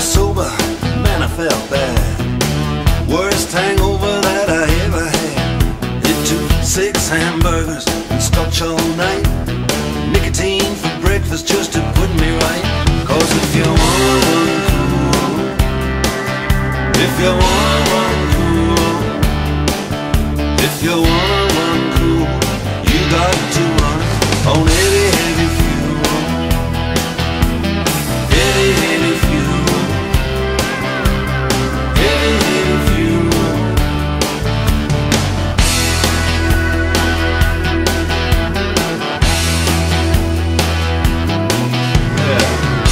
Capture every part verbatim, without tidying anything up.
was sober, man, I felt bad. Worst hangover that I ever had. It took six hamburgers and scotch all night, nicotine for breakfast just to put me right. Cause if you wanna run cool, if you wanna run cool, if you wanna run cool, you got to run on heavy, heavy fuel. Heavy, heavy fuel. Heavy, heavy fuel. Yeah.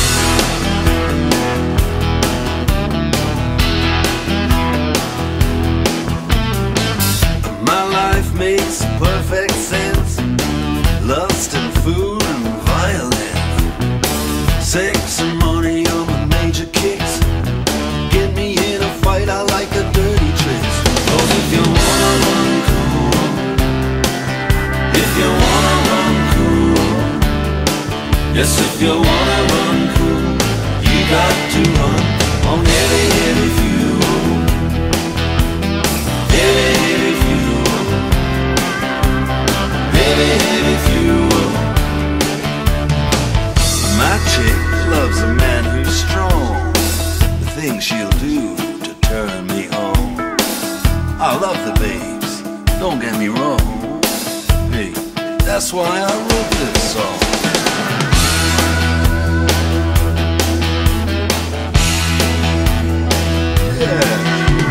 My life makes perfect sense. Lust and food and violence, sex and money are my major kicks. Get me in a fight, I like the dirty tricks. Cause if you wanna run cool, if you wanna run cool, yes, if you wanna run cool, you got to run on heavy, heavy fuel. Heavy, heavy fuel. Heavy, heavy fuel. My chick loves a man who's strong, the things she'll do to turn me on. I love the babes, don't get me wrong. Hey, that's why I wrote this song. Yeah.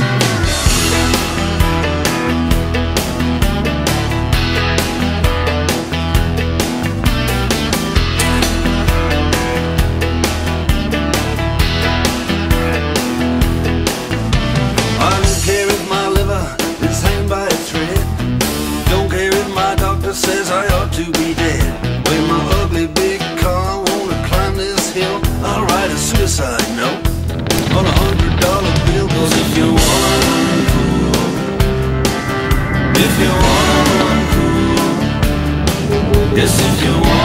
Says I ought to be dead. With my ugly big car, wanna climb this hill. I'll write a suicide note on a hundred dollar bill. Cause if you wanna run cool, if you wanna run cool, yes, if you wanna